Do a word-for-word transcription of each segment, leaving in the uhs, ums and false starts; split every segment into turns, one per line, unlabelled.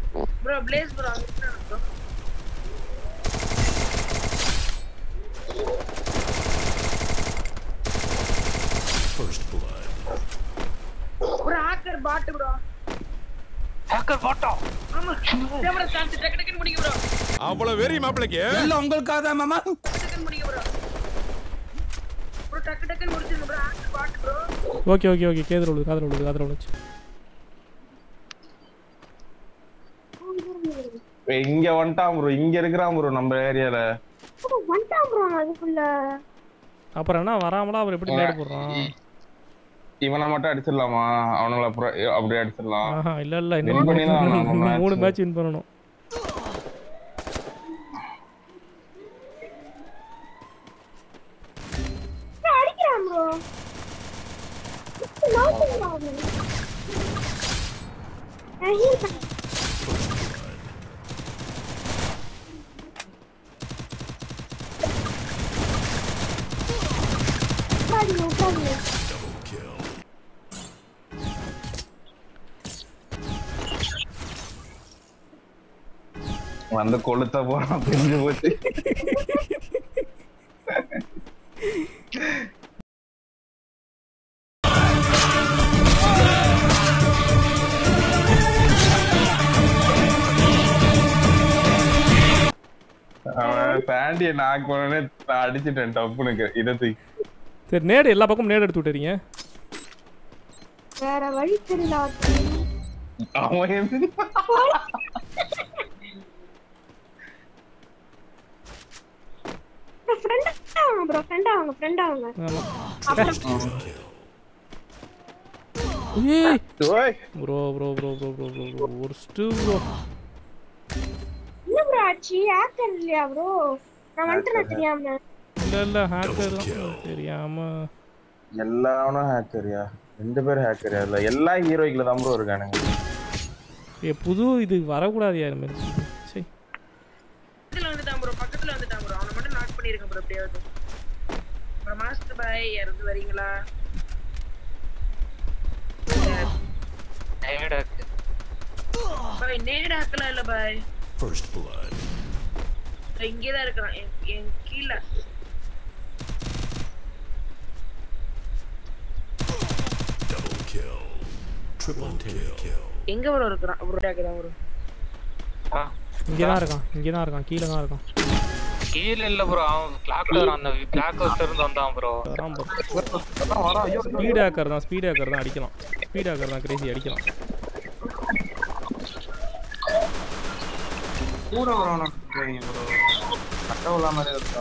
bro blaze bro அங்க bro
First blood.
bro hacker bot bro
hacker bot
ஆமா camera chance டக்கு டக்கு முடிங்க bro
அவ்வளவு வெரி மாப்ளக்கே
எல்லாம் உங்களுக்காக தான் மாமா
டக்கு முடிங்க bro bro டக்கு டக்கு முடிச்சிருங்க bro hacker bot bro
okay okay okay கேதுல உள்ள காதுல உள்ள காதுல உள்ள
இங்க வந்துட்டான் bro இங்க இருக்கறான் bro நம்ம ஏரியால
வந்துட்டான் bro அதுக்குள்ள
அப்புறம் என்ன வராமலா அவர் எப்படி நேடு போடுறான்
இவனை மட்டும் அடிச்சிடலாமா அவங்கள அப்புறம் அப்படியே அடிச்சிடலாம்
ஆஹா இல்ல இல்ல இன்னும் மூணு மேட்ச் வின் பண்ணனும்
அடிக்கிறான் bro நோட் பண்ணு
வந்து கொளுத்த போறான் பிரிஞ்சு போச்சு அவன் சாண்டியை நாக் பண்ணனே நான் அடிச்சிட்டேன் டப்புனுக்கு இதத்து
சரி நேடு எல்லா பக்கமும் நேடு எடுத்து விட்டுறீங்க
வேற வழி தெரியல
அவன்
ஃப்ரெண்ட் ஆங்க bro ஃப்ரெண்ட் ஆங்க ஃப்ரெண்ட் ஆங்க
ஏய்
ஓய்
bro bro bro bro bro bro worst bro
என்ன bro ஆச்சி ஹேக்கர் இல்லையா bro நான் வந்துட்டேன் தெரியாம
இல்ல இல்ல ஹேக்கர் தான் தெரியாம
எல்லாரும் ஹேக்கரியா ரெண்டு பேரும் ஹேக்கரியா இல்ல எல்லா ஹீரோயிக்ல தான் bro இருக்கானுங்க
ஏ புது இது வர கூடாது யார் மாதிரி சரி
பக்கத்துல வந்துட்டான் bro பக்கத்துல வந்துட்டான் bro அவனை மட்டும் நாக் பண்ணிருங்க bro எப்படியாவது bro மாஸ்டர் பாய் யாராவது வரீங்களா
நேட் ஹேக்
பாய் நேட் ஹேக்கல இல்ல பாய்
First blood.
இங்கே தான் இருக்கான் என் கீழ
Double kill. Triple kill.
எங்க bro இருக்கான் bro ஹேக்கர் bro
ஆ
இங்க தான் இருக்கான் இங்க தான் இருக்கான் கீழ தான் இருக்கான்
கீழ இல்ல bro அவன் பிளாக் கலர் அந்த பிளாக் ஹவுஸ்ல இருந்து வந்தான் bro
வரான் bro ஸ்பீட் ஹேக்கர் தான் ஸ்பீட் ஹேக்கர் தான் அடிக்கலாம் ஸ்பீட் ஹேக்கர் தான் கிரேசி அடிக்கலாம்
கூட வரணும் bro அட்டவுள்ள மாதிரி இருக்கா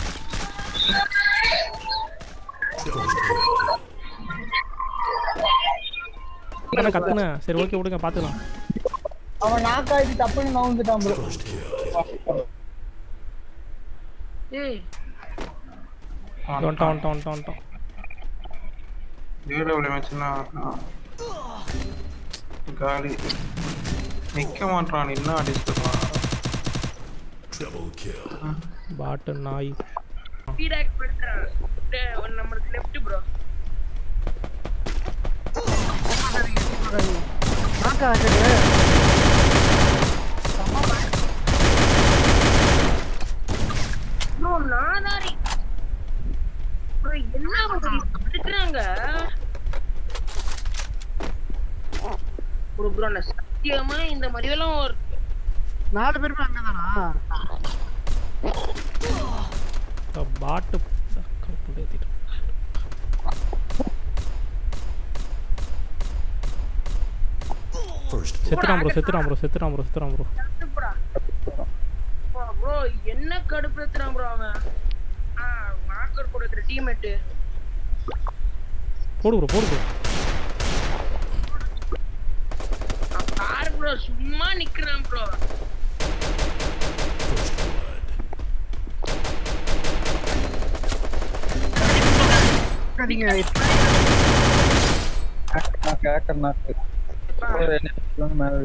என்ன கத்துன சரி ஓகே விடுங்க பாத்துக்கலாம்
அவன் நாக் ஆயிட்டு தப்புன்னு நவுந்துட்டான் bro
ஏய்
வந்துட்டான் வந்துட்டான் வந்துட்டான் வந்துட்டான்
ஏடபிள்யூ மேட்ச்னா காலி நிக்க மாட்டான் இன்னும் அடிச்சுறான்
Double kill.
பாட் நாய்
ஃபீட்பேக் பண்றான் நமக்கு லெஃப்ட் bro
நாக் ஆகுது
bro நானாரி bro என்ன பண்றாங்க bro bro நான் சத்தியமா இந்த மாதிரி எல்லாம் ஒரு
நாலு பேருமே அங்கதானா
பாட் கவுண்ட் ஏத்திட்டு
First blood.
செத்துறான் ப்ரோ செத்துறான் ப்ரோ செத்துறான் ப்ரோ செத்துறான் ப்ரோ
bro என்ன கடுப்புறான் bro அவன் ஆ மார்க்கர் போடுற டீம்மேட்
போடு ப்ரோ போடு ப்ரோ
பாரு bro சும்மா நிக்கறான் bro
கடிங்க
நான் கேக்கறேன் நான் என்ன மேல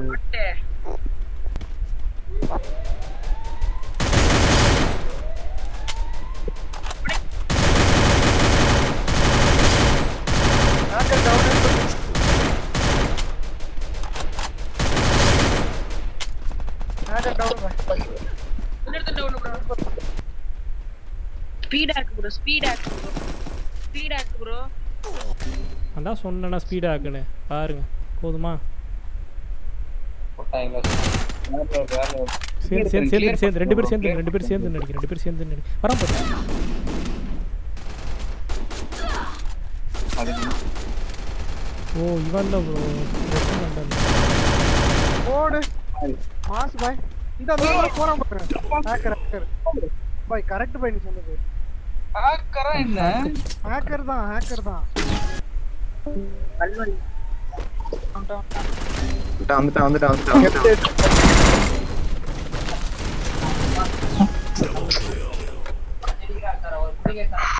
ஹேக்கர் டவுன்
இன்னொருத்தன் டவுன் ப்ரோ ஸ்பீட் ஆக்கு ப்ரோ ஸ்பீட் ஆக்கு ப்ரோ ஸ்பீட் ஆக்கு ப்ரோ
அதான் சொன்னேன்னா ஸ்பீட் ஆக்குன்னு பாருங்க போதுமா சேர்ந்து சேர்ந்து சேர்ந்து சேர்ந்து ரெண்டு பேரும் சேர்ந்து ரெண்டு பேரும் சேர்ந்து நடிக்க ரெண்டு பேரும் சேர்ந்து நடிக்க வரான் பாரு ஓ இவன் தான் ப்ரோ
ஓடு மாஸ் பாய் இந்த அந்த போறான் பாரு ஹேக்கர் ஹேக்கர் பாய் கரெக்ட் பாய் நீ சொன்னது
ஹேக்கரா என்ன
ஹேக்கர் தான் ஹேக்கர் தான்
கல்வன்
வந்துட்டான் வந்துட்டான் வந்துட்டான்
Double kill.